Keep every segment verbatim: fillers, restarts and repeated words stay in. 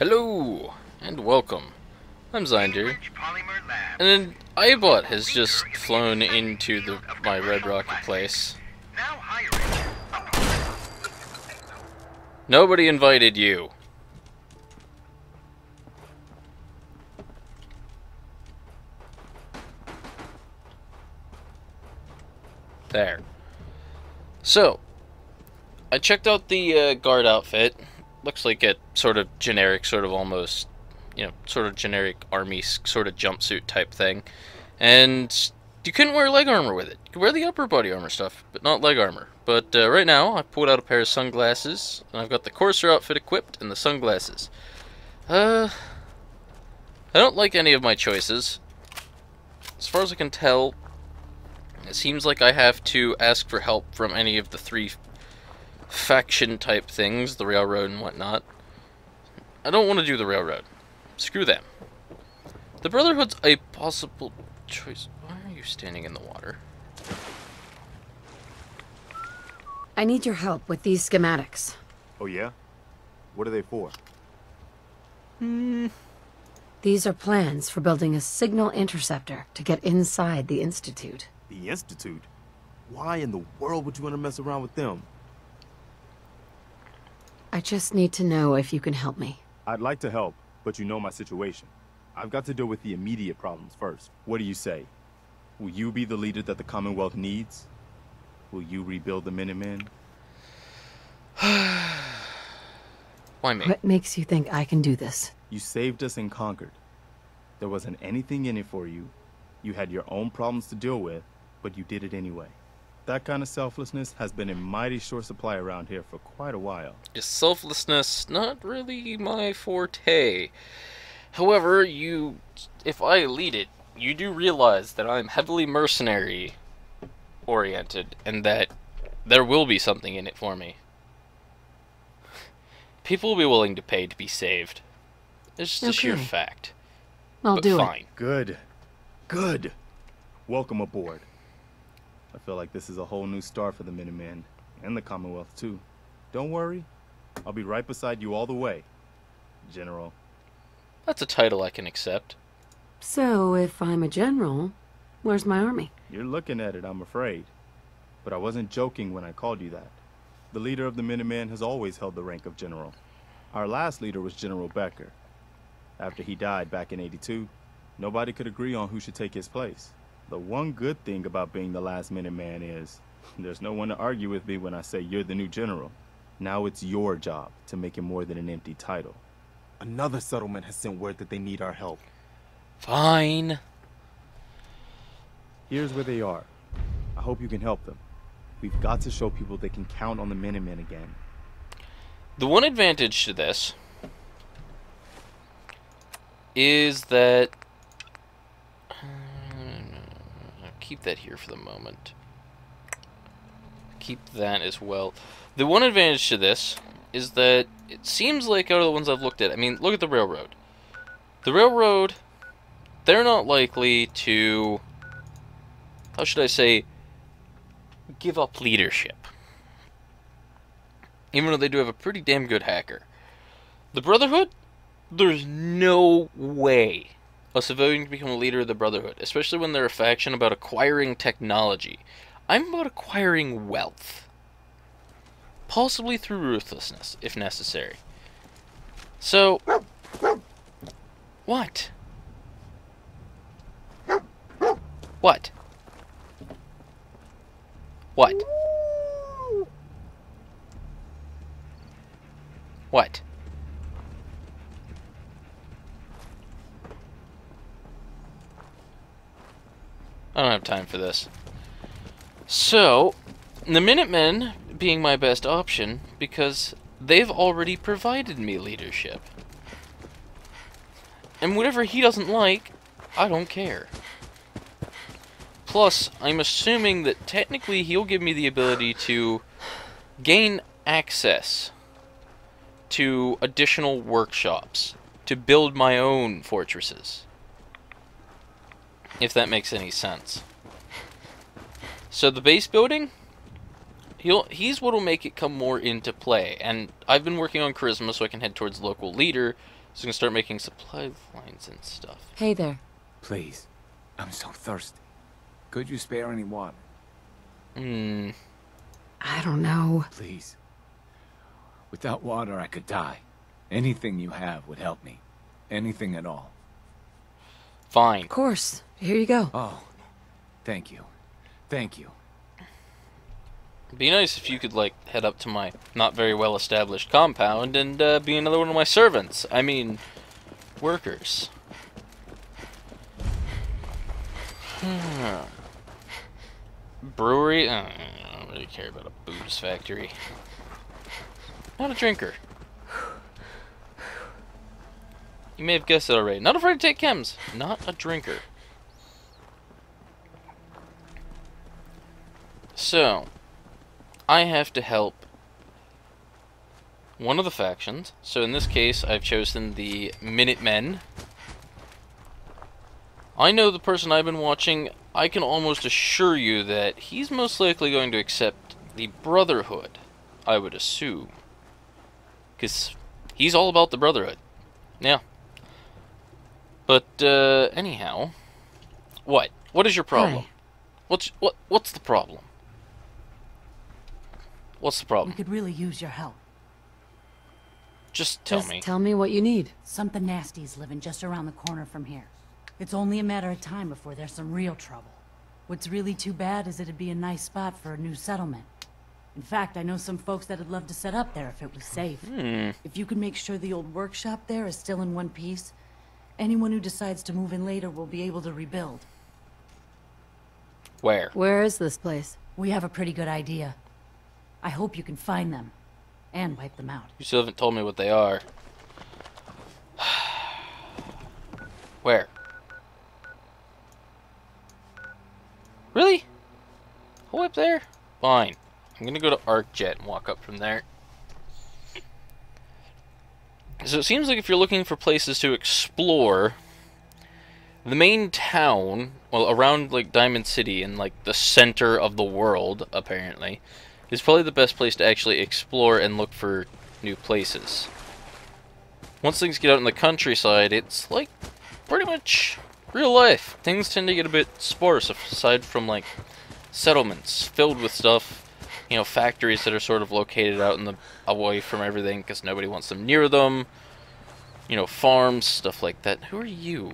Hello, and welcome. I'm Zynder, and an iBot has just flown into the my Red Rocket place. Nobody invited you. There. So, I checked out the uh, guard outfit. Looks like a sort of generic, sort of almost, you know, sort of generic army sort of jumpsuit type thing. And you couldn't wear leg armor with it. You could wear the upper body armor stuff, but not leg armor. But uh, right now, I pulled out a pair of sunglasses, and I've got the Courser outfit equipped and the sunglasses. Uh, I don't like any of my choices. As far as I can tell, it seems like I have to ask for help from any of the three faction type things, the railroad and whatnot. I don't want to do the railroad. Screw them. The Brotherhood's a possible choice. Why are you standing in the water? I need your help with these schematics. Oh yeah? What are they for? Hmm. These are plans for building a signal interceptor to get inside the Institute. The Institute? Why in the world would you want to mess around with them? I just need to know if you can help me. I'd like to help, but you know my situation. I've got to deal with the immediate problems first. What do you say? Will you be the leader that the Commonwealth needs? Will you rebuild the Minutemen? Why me? What makes you think I can do this? You saved us and conquered. There wasn't anything in it for you. You had your own problems to deal with, but you did it anyway. That kind of selflessness has been in mighty short supply around here for quite a while. Is selflessness not really my forte? However, you, if I lead it, you do realize that I'm heavily mercenary oriented, and that there will be something in it for me. People will be willing to pay to be saved. It's just a sheer Okay. fact. I'll But do fine. Good. Good. Welcome aboard. I feel like this is a whole new start for the Minutemen, and the Commonwealth too. Don't worry, I'll be right beside you all the way, General. That's a title I can accept. it. So, if I'm a general, where's my army? You're looking at it, I'm afraid. But I wasn't joking when I called you that. The leader of the Minutemen has always held the rank of general. Our last leader was General Becker. After he died back in eighty-two, nobody could agree on who should take his place. The one good thing about being the last Minuteman is there's no one to argue with me when I say you're the new general. Now it's your job to make it more than an empty title. Another settlement has sent word that they need our help. Fine. Here's where they are. I hope you can help them. We've got to show people they can count on the Minutemen again. The one advantage to this is that keep that here for the moment. Keep that as well. The one advantage to this is that it seems like out of the ones I've looked at, I mean, look at the railroad. The railroad, they're not likely to, how should I say, give up leadership. Even though they do have a pretty damn good hacker. The Brotherhood, there's no way a civilian can become a leader of the Brotherhood, especially when they're a faction about acquiring technology. I'm about acquiring wealth. Possibly through ruthlessness, if necessary. So, what? What? What? What? I don't have time for this. So, the Minutemen being my best option because they've already provided me leadership. And whatever he doesn't like, I don't care. Plus, I'm assuming that technically he'll give me the ability to gain access to additional workshops to build my own fortresses. If that makes any sense. So the base building, he'll he's what'll make it come more into play. And I've been working on charisma so I can head towards local leader, He's gonna start making supply lines and stuff. Hey there. Please. I'm so thirsty. Could you spare any water? Hmm. I don't know. Please. Without water, I could die. Anything you have would help me. Anything at all. Fine. Of course. Here you go. Oh, thank you. Thank you. It'd be nice if you could, like, head up to my not very well established compound and uh, be another one of my servants. I mean, workers. Brewery? Uh, I don't really care about a booze factory. Not a drinker. You may have guessed it already. Not afraid to take chems. Not a drinker. So, I have to help one of the factions. So in this case, I've chosen the Minutemen. I know the person I've been watching. I can almost assure you that he's most likely going to accept the Brotherhood, I would assume. Because he's all about the Brotherhood. Yeah. But, uh, anyhow. What? What is your problem? Hi. What's, what, what's the problem? What's the We problem? could really use your help. Just tell Just me. tell me what you need. Something nasty's living just around the corner from here. It's only a matter of time before there's some real trouble. What's really too bad is it'd be a nice spot for a new settlement. In fact, I know some folks that'd love to set up there if it was safe. Hmm. If you could make sure the old workshop there is still in one piece, anyone who decides to move in later will be able to rebuild. Where? Where is this place? We have a pretty good idea. I hope you can find them and wipe them out. You still haven't told me what they are. Where? Really? Whole up there? Fine. I'm gonna go to ArcJet and walk up from there. So it seems like if you're looking for places to explore, the main town, well, around like Diamond City in like the center of the world, apparently, is probably the best place to actually explore and look for new places. Once things get out in the countryside, it's like pretty much real life. Things tend to get a bit sparse aside from like settlements filled with stuff, you know, factories that are sort of located out in the away from everything because nobody wants them near them. You know, farms, stuff like that. Who are you?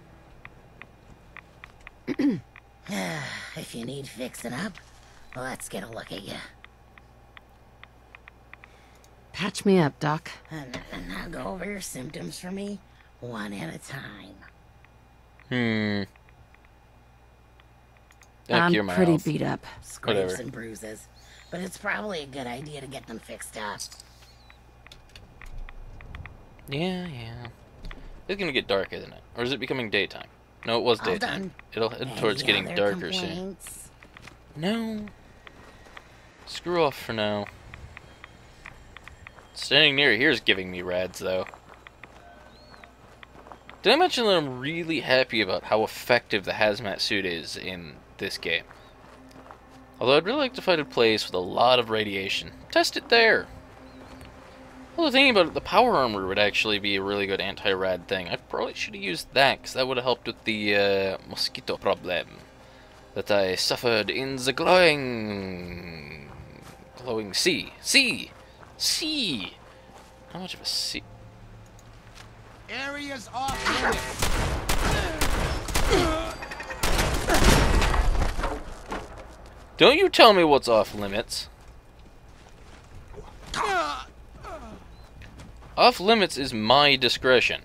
If you need fixing up, let's get a look at you. Patch me up, Doc. And, and now go over your symptoms for me, one at a time. Hmm. Thank I'm you, my pretty health. beat up. Scrapes Whatever. and bruises. But it's probably a good idea to get them fixed up. Yeah, yeah. It's gonna get dark, isn't it? Or is it becoming daytime? No, it was All daytime. done. It'll head Any towards getting other darker soon. complaints? No. Screw off for now. Standing near here is giving me rads, though. Did I mention that I'm really happy about how effective the hazmat suit is in this game? Although I'd really like to find a place with a lot of radiation. Test it there! Well, thinking about it, the power armor would actually be a really good anti-rad thing. I probably should have used that, because that would have helped with the uh, mosquito problem that I suffered in the glowing... glowing sea. Sea! Sea! How much of a sea? Areas off limits. Don't you tell me what's off limits. Off limits is my discretion.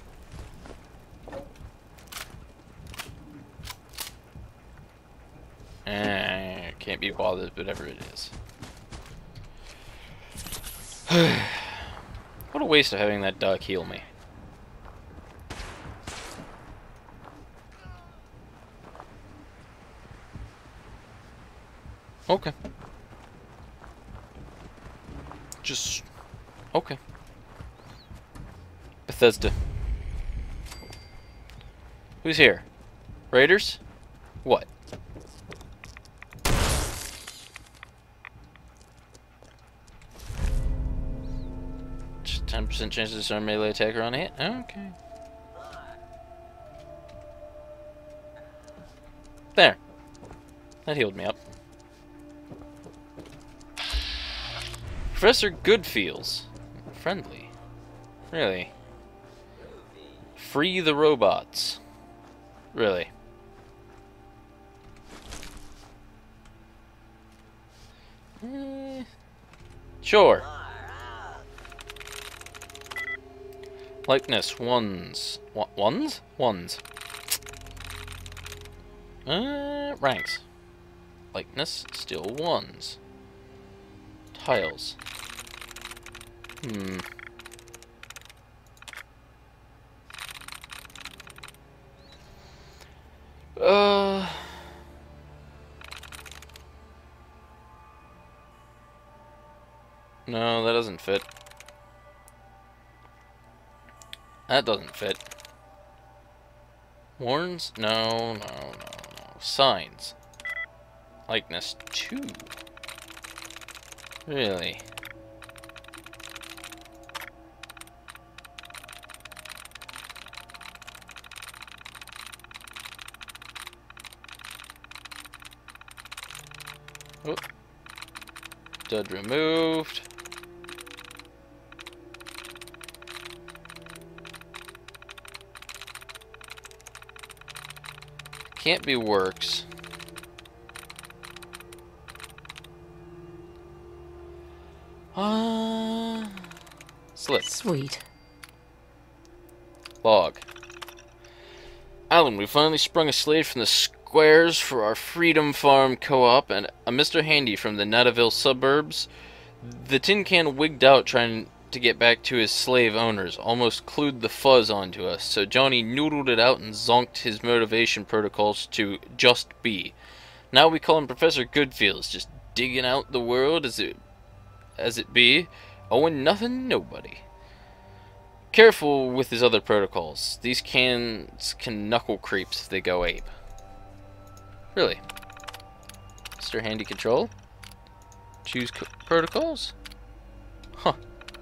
Eh, can't be bothered, whatever it is. What a waste of having that duck heal me. Okay. Just... okay. Bethesda. Who's here? Raiders? What? Just ten percent percent chance to disarm melee attacker on a hit. Okay. There. That healed me up. Professor Goodfeels. Friendly. Really? Free the robots. Really? Eh, sure. Likeness ones. What ones? Ones. Uh, ranks. Likeness still ones. Tiles. Hmm. Uh. No, that doesn't fit. That doesn't fit. Warns? No, no, no, no. Signs. Likeness two. Really? Oh. Dud removed. Can't be works. Uh, slip. Sweet. Log. Alan, we finally sprung a slave from the squares for our Freedom Farm co-op and a Mister Handy from the Nataville suburbs. The tin can wigged out trying to get back to his slave owners, almost clued the fuzz onto us, so Johnny noodled it out and zonked his motivation protocols to just be. Now we call him Professor Goodfeels, just digging out the world as it as it be, owing nothing nobody. Careful with his other protocols. These cans can knuckle creeps if they go ape. Really? Mister Handy Control? Choose co protocols? Huh.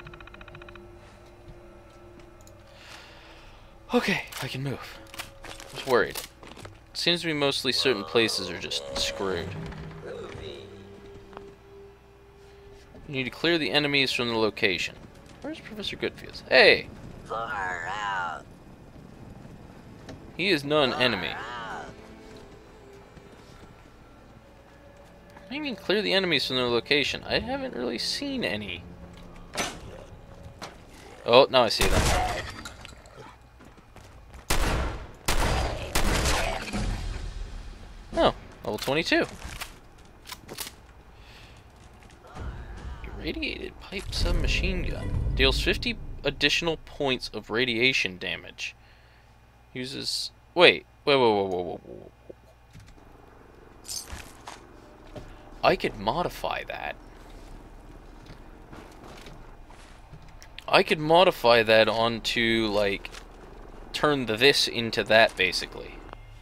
Okay, I can move. I was worried. Seems to be mostly certain places are just screwed. You need to clear the enemies from the location. Where's Professor Goodfeels? Hey! Far out. He is non-enemy. What do you mean clear the enemies from their location? I haven't really seen any. Oh, now I see them. Oh, level twenty-two. Irradiated pipe submachine gun. Deals fifty additional points of radiation damage. Uses... Wait. Wait, whoa, whoa, whoa, whoa, whoa. I could modify that. I could modify that onto, like, turn the this into that, basically.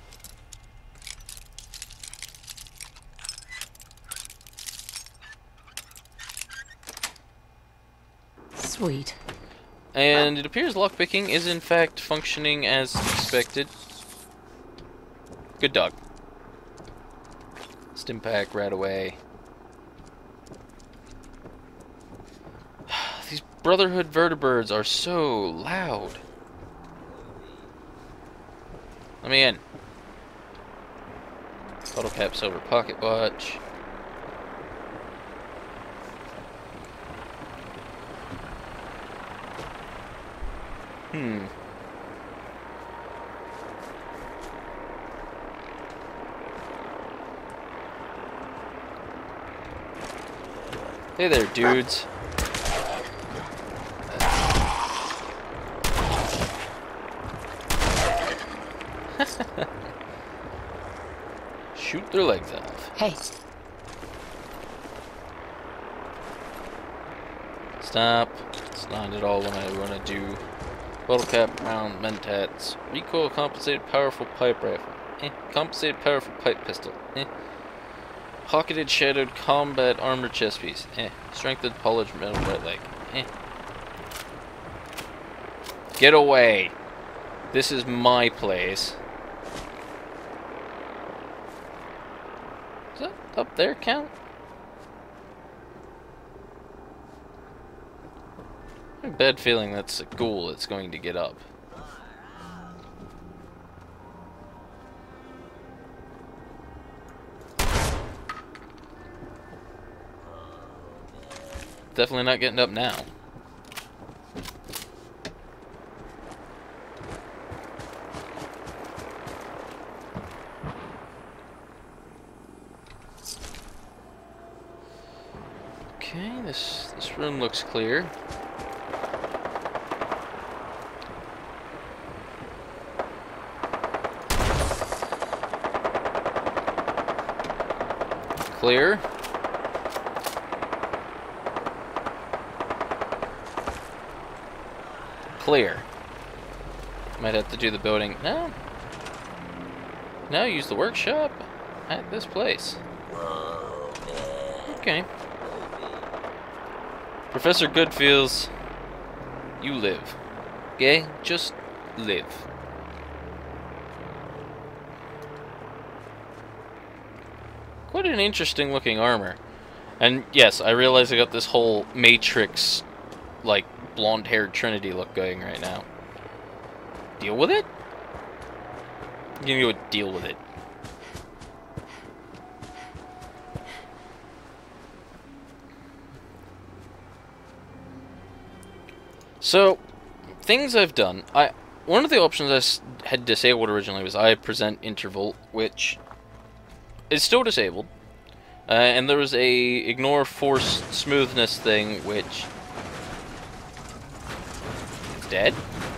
Sweet. And it appears lockpicking is in fact functioning as expected. Good dog. Stimpack right away. These Brotherhood vertibirds are so loud. Let me in. Bottle cap, silver pocket watch. Hmm. Hey there, dudes. Shoot their legs off. Hey. Stop. It's not at all what I want to do. Bottle cap, round, mentats. Recoil compensated powerful pipe rifle. Eh. Compensated powerful pipe pistol. Eh. Pocketed shadowed combat armor chest piece. Eh. Strengthened polished metal right leg. Eh. Get away. This is my place. Does that up there count? I have a bad feeling that's a ghoul that's going to get up. Definitely not getting up now. Okay, this this room looks clear. Clear. Clear. Might have to do the building. No. No, use the workshop at this place. Okay. Professor Goodfeels, you live. Okay? Just live. Quite an interesting looking armor. And yes, I realize I got this whole Matrix, like, blonde-haired Trinity look going right now. Deal with it? I'm gonna go deal with it. So, things I've done. I one of the options I s had disabled originally was I present interval, which is still disabled. Uh, and there was a ignore force smoothness thing, which is dead.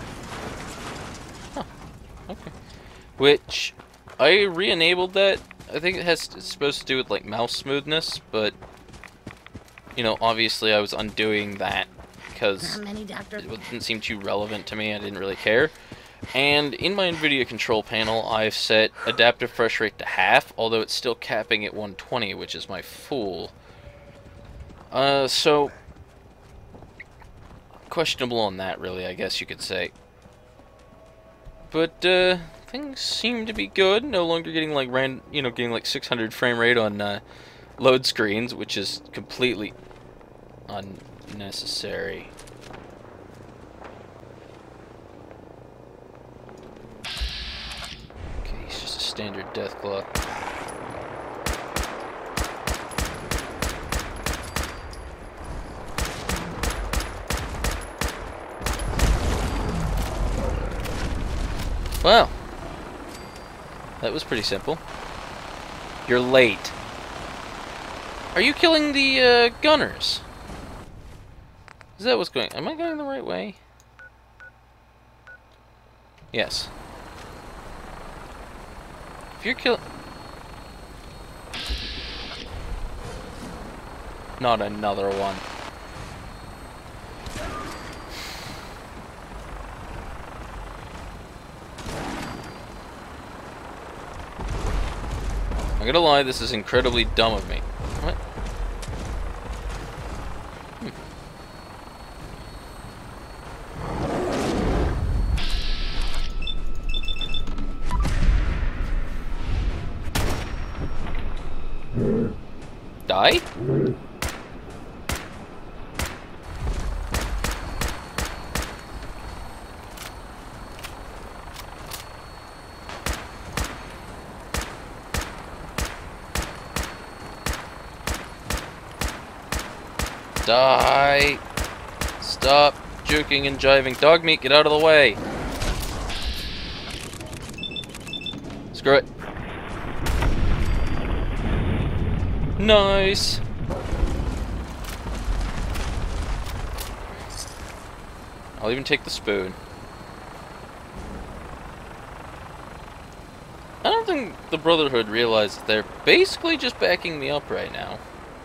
Huh. Okay. Which I re-enabled that. I think it has it's supposed to do with like mouse smoothness, but you know, obviously I was undoing that because Not many, Doctor. it didn't seem too relevant to me. I didn't really care. And in my NVIDIA control panel, I've set adaptive refresh rate to half, although it's still capping at one twenty, which is my fool. Uh, so questionable on that, really, I guess you could say. But uh, things seem to be good. No longer getting like ran, you know, getting like six hundred frame rate on uh, load screens, which is completely unnecessary. Okay, he's just a standard Deathclaw. Well, that was pretty simple. You're late. Are you killing the uh, gunners? Is that what's going? Am I going the right way? Yes. If you're kill, not another one. I'm gonna lie, this is incredibly dumb of me. What? Hmm. Die? Die! Stop juking and jiving. Dog meat, get out of the way! Screw it. Nice! I'll even take the spoon. I don't think the Brotherhood realized that they're basically just backing me up right now.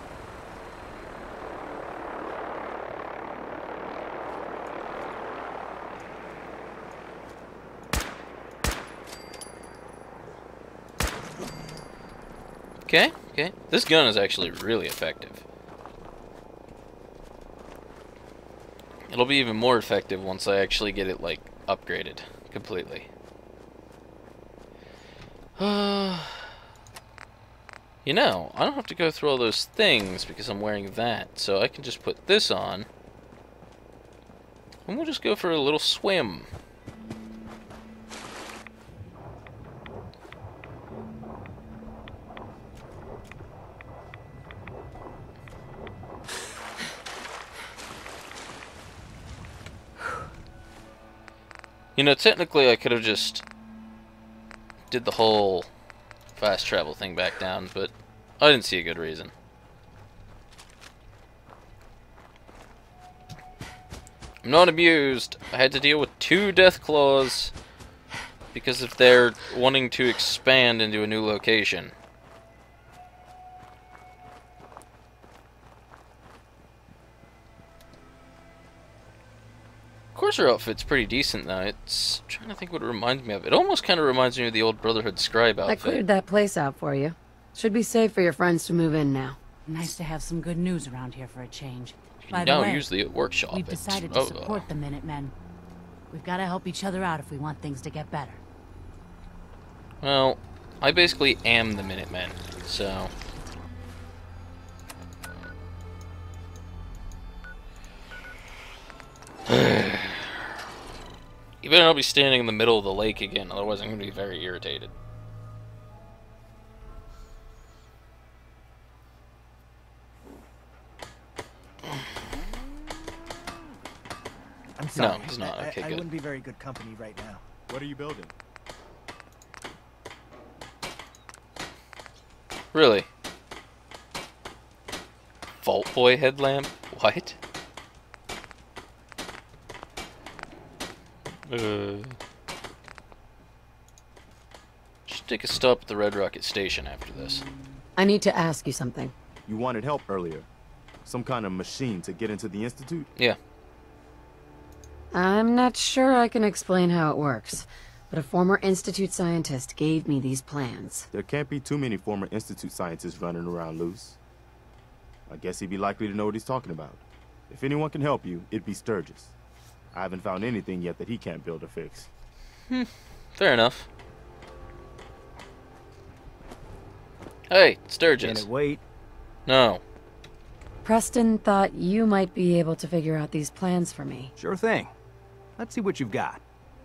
Okay, okay. This gun is actually really effective. It'll be even more effective once I actually get it, like, upgraded completely. Uh, you know, I don't have to go through all those things because I'm wearing that, so I can just put this on. And we'll just go for a little swim. You know, technically I could have just did the whole fast travel thing back down, but I didn't see a good reason. I'm not abused. I had to deal with two death claws because of their wanting to expand into a new location. Of course, her outfit's pretty decent, though. It's I'm trying to think what it reminds me of. It almost kind of reminds me of the old Brotherhood scribe outfit. I cleared that place out for you. Should be safe for your friends to move in now. Nice to have some good news around here for a change. By now, the way, usually at workshop. we've it's- decided to oh, support uh, the Minutemen. We've got to help each other out if we want things to get better. Well, I basically am the Minutemen, so. You better not be standing in the middle of the lake again, otherwise I'm going to be very irritated. I'm sorry. No, he's not. I, Okay, I, I good. wouldn't be very good company right now. What are you building? Really? Vault Boy headlamp? What? Uh, should take a stop at the Red Rocket station after this. I need to ask you something. You wanted help earlier. Some kind of machine to get into the Institute? Yeah. I'm not sure I can explain how it works, but a former Institute scientist gave me these plans. There can't be too many former Institute scientists running around loose. I guess he'd be likely to know what he's talking about. If anyone can help you, it'd be Sturgis. I haven't found anything yet that he can't build or fix. Hmm. Fair enough. Hey, Can Sturgis. it wait? No. Preston thought you might be able to figure out these plans for me. Sure thing. Let's see what you've got.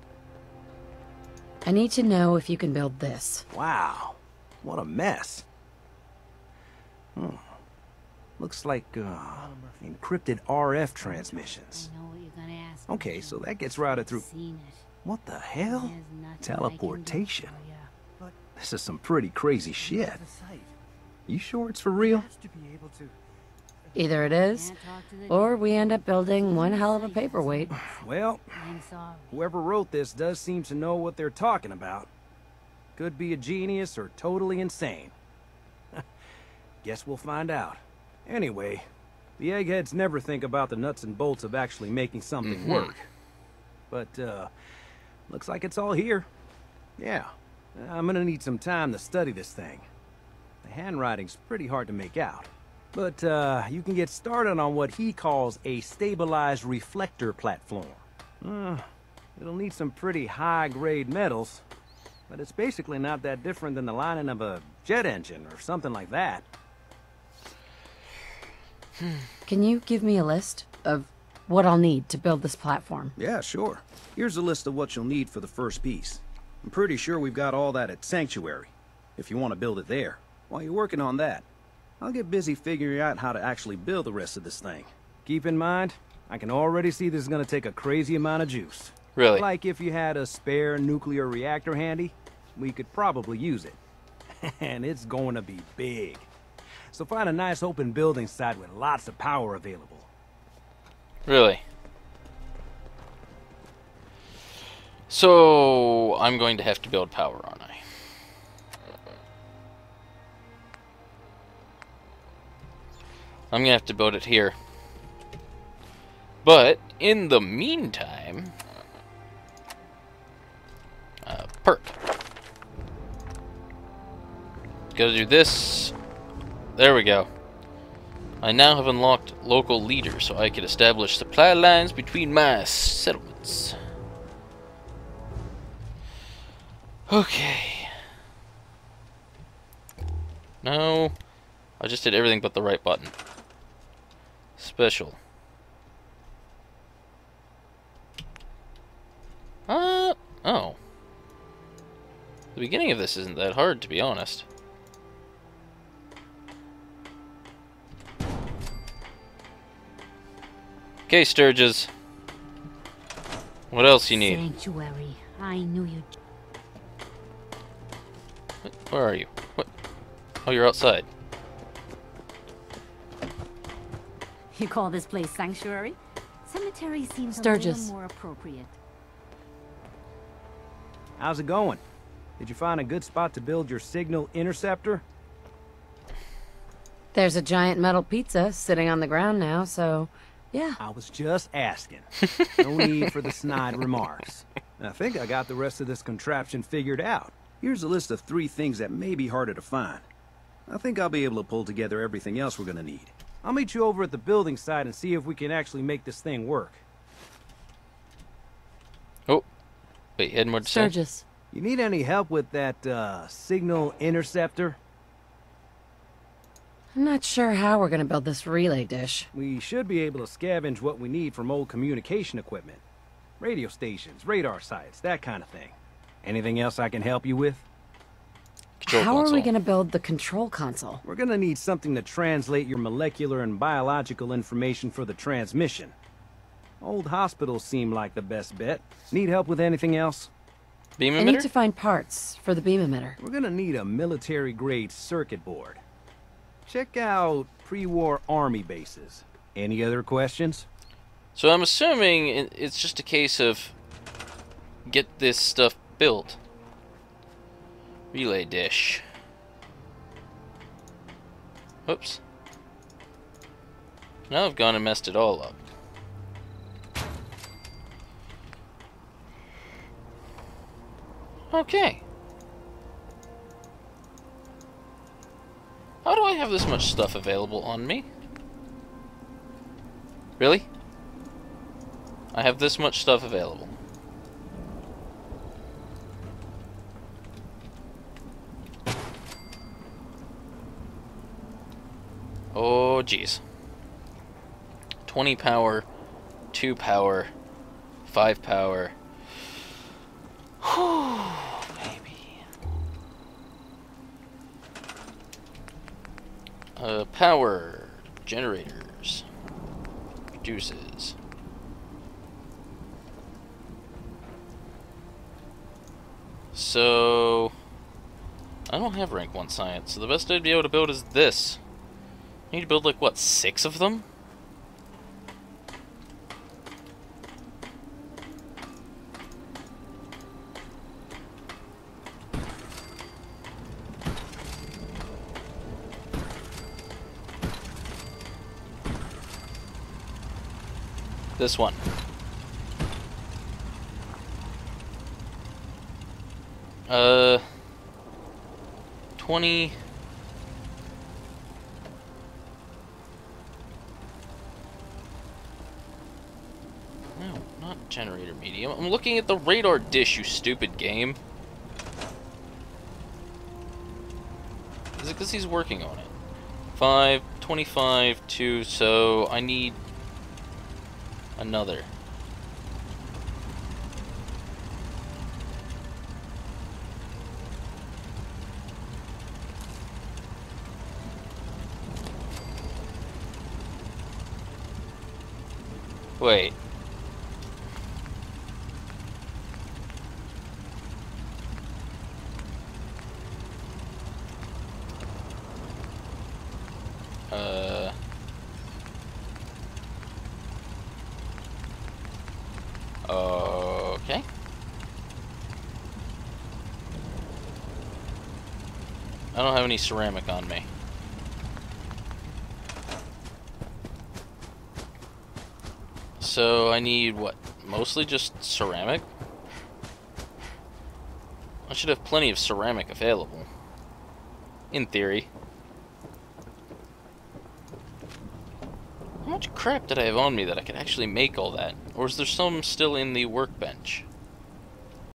I need to know if you can build this. Wow. What a mess. Hmm. Looks like, uh, encrypted R F transmissions. I know what you're gonna ask. Okay, so that gets routed through... Seen it. What the hell? There's nothing I can do Teleportation. for ya. This is some pretty crazy shit. The site You sure it's for real? has to be able to. Either it is, Can't talk to the or we end up building one hell of a paperweight. Well, I'm sorry. whoever wrote this does seem to know what they're talking about. Could be a genius or totally insane. Guess we'll find out. Anyway, the eggheads never think about the nuts and bolts of actually making something Mhm. work. But, uh, looks like it's all here. Yeah, I'm gonna need some time to study this thing. The handwriting's pretty hard to make out. But, uh, you can get started on what he calls a stabilized reflector platform. Uh, it'll need some pretty high-grade metals, but it's basically not that different than the lining of a jet engine or something like that. Can you give me a list of what I'll need to build this platform? Yeah, sure. Here's a list of what you'll need for the first piece. I'm pretty sure we've got all that at Sanctuary, if you want to build it there. While you're working on that, I'll get busy figuring out how to actually build the rest of this thing. Keep in mind, I can already see this is going to take a crazy amount of juice. Really? Like if you had a spare nuclear reactor handy, we could probably use it. And it's going to be big. So find a nice open building site with lots of power available. Really? So, I'm going to have to build power, aren't I? I'm gonna have to build it here. But, in the meantime... Uh, perk. Gotta do this. There we go. I now have unlocked local leader, so I can establish supply lines between my settlements. Okay. No. I just did everything but the right button. Special. Uh, oh. The beginning of this isn't that hard, to be honest. Okay, Sturges. What else you need? Sanctuary. I knew you'd... Where are you? What? Oh, you're outside. You call this place sanctuary? Cemetery seems Sturgis. a little more appropriate. How's it going? Did you find a good spot to build your signal interceptor? There's a giant metal pizza sitting on the ground now, so yeah. I was just asking. No need for the snide remarks. I think I got the rest of this contraption figured out. Here's a list of three things that may be harder to find. I think I'll be able to pull together everything else we're gonna need. I'll meet you over at the building site and see if we can actually make this thing work. Oh. Wait, you had more to say? Sturgis. You need any help with that, uh, signal interceptor? I'm not sure how we're gonna build this relay dish. We should be able to scavenge what we need from old communication equipment. Radio stations, radar sites, that kind of thing. Anything else I can help you with? Control How console. are we gonna build the control console? We're gonna need something to translate your molecular and biological information for the transmission. Old hospitals seem like the best bet. Need help with anything else? Beam I need emitter? to find parts for the beam emitter. We're gonna need a military-grade circuit board. Check out pre-war army bases. Any other questions? So I'm assuming it- it's just a case of get this stuff built. Relay dish. Whoops. Now I've gone and messed it all up. Okay. How do I have this much stuff available on me? Really? I have this much stuff available. Oh, jeez. twenty power, two power, five power. Whew, baby. Uh, power generators. Produces. So, I don't have rank one science, so the best I'd be able to build is this. I need to build, like, what, six of them? This one. Uh, twenty. No, not generator medium. I'm looking at the radar dish, you stupid game. Is it because he's working on it? Five, twenty-five, two, so I need another. Wait. Uh. Okay. I don't have any ceramic on me. So I need what? Mostly just ceramic? I should have plenty of ceramic available. In theory. How much crap did I have on me that I could actually make all that? Or is there some still in the workbench?